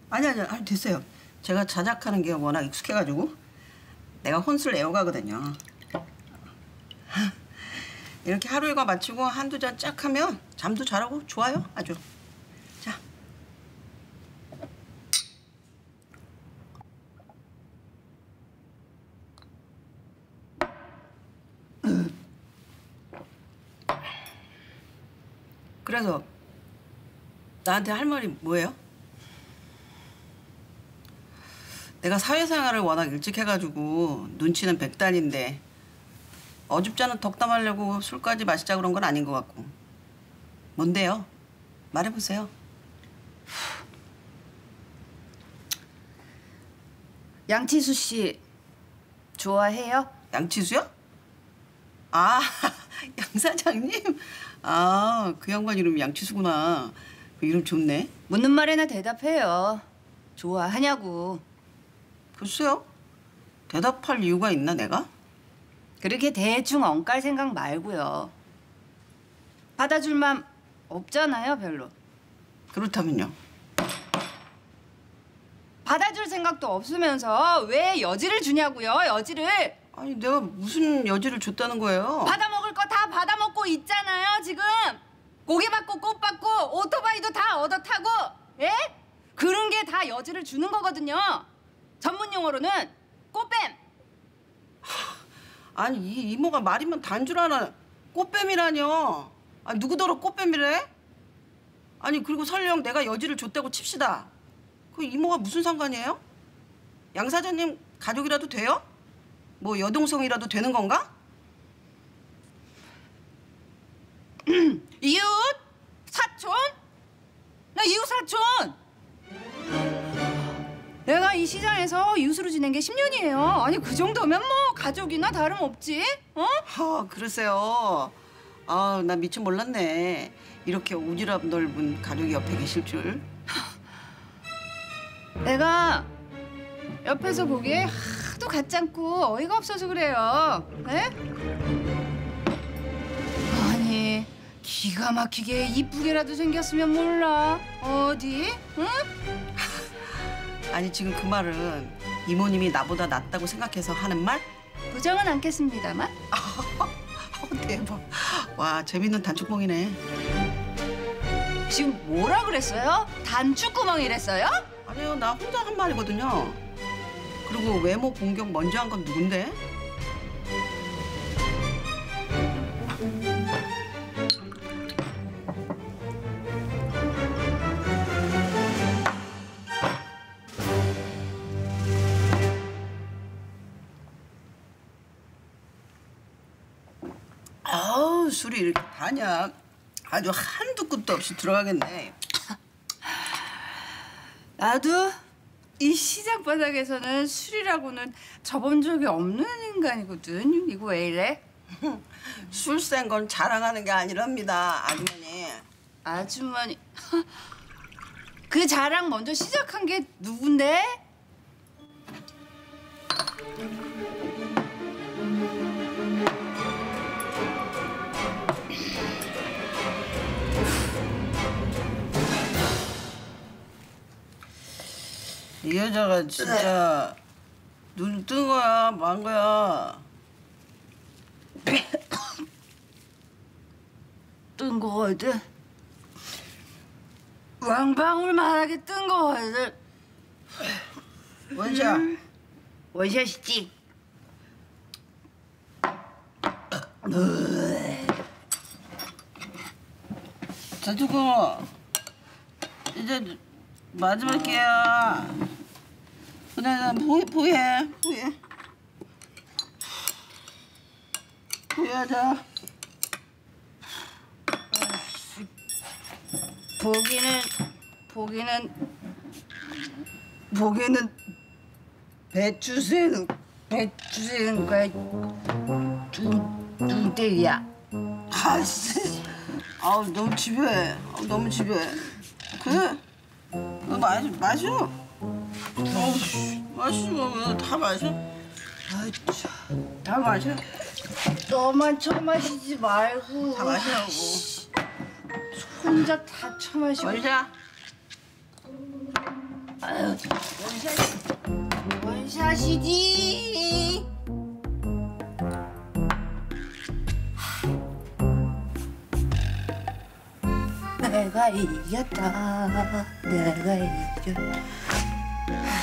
아니 됐어요. 제가 자작하는 게 워낙 익숙해가지고 내가 혼술 애호가거든요. 이렇게 하루 일과 마치고 한두 잔 쫙 하면 잠도 잘하고 좋아요, 아주. 자. 그래서 나한테 할 말이 뭐예요? 내가 사회생활을 워낙 일찍 해가지고 눈치는 백단인데 어줍잖은 덕담하려고 술까지 마시자 그런 건 아닌 것 같고. 뭔데요? 말해보세요. 양치수 씨 좋아해요? 양치수요? 아, 양 사장님? 아, 그 양반 이름이 양치수구나. 그 이름 좋네. 묻는 말에나 대답해요. 좋아하냐고. 글쎄요. 대답할 이유가 있나 내가? 그렇게 대충 엉깔 생각 말고요. 받아줄 맘 없잖아요, 별로. 그렇다면요? 받아줄 생각도 없으면서 왜 여지를 주냐고요, 여지를. 아니 내가 무슨 여지를 줬다는 거예요? 받아먹을 거 다 받아먹고 있잖아요, 지금. 고기 받고 꽃 받고 오토바이도 다 얻어 타고. 예? 그런 게 다 여지를 주는 거거든요. 전문 용어로는 꽃뱀. 아니 이 이모가 말이면 단 줄 아나. 꽃뱀이라뇨. 아니 누구더러 꽃뱀이래? 아니 그리고 설령 내가 여지를 줬다고 칩시다. 그 이모가 무슨 상관이에요? 양 사장님 가족이라도 돼요? 뭐 여동생이라도 되는 건가? 이웃? 사촌? 나 이웃 사촌! 내가 이 시장에서 이웃으로 지낸 게 10년이에요. 아니 그 정도면 뭐 가족이나 다름없지? 어? 아 그러세요. 아 나 미처 몰랐네. 이렇게 오지랖 넓은 가족이 옆에 계실 줄. 내가 옆에서 보기에 하도 가짱고 어이가 없어서 그래요. 네? 아니 기가 막히게 이쁘게라도 생겼으면 몰라. 어디? 응? 아니 지금 그 말은 이모님이 나보다 낫다고 생각해서 하는 말? 부정은 않겠습니다만. 대박. 와 재밌는 단축봉이네. 지금 뭐라 그랬어요? 단추구멍이랬어요? 아니요 나 혼자 한 말이거든요. 그리고 외모 공격 먼저 한 건 누군데? 아우 술이 이렇게 다냐. 아주 한두 끝도 없이 들어가겠네. 나도 이 시장 바닥에서는 술이라고는 접은 적이 없는 인간이거든. 이거 왜 이래? 술 센 건 자랑하는 게 아니랍니다, 아주머니. 아주머니. 그 자랑 먼저 시작한 게 누군데? 이 여자가 진짜 눈 뜬 거야, 만 거야? 뜬 거거든. 왕방울만하게 뜬 거거든. 원샷. 원샷이지. 자, 두고 이제 마지막 기회야. 그래, 포기해. 포기하자. 보기는 배추새는 거야. 눈대기야. 아씨, 아우 너무 집요해. 너무 집요해. 그래, 너 마셔. 마시고 다 마셔. 아이차, 다 마셔. 너만 처마시지 말고. 다 마시라고. 혼자 다 처마시고. 원샷. 원샷이지. 내가 이겼다. 내가 이겼다.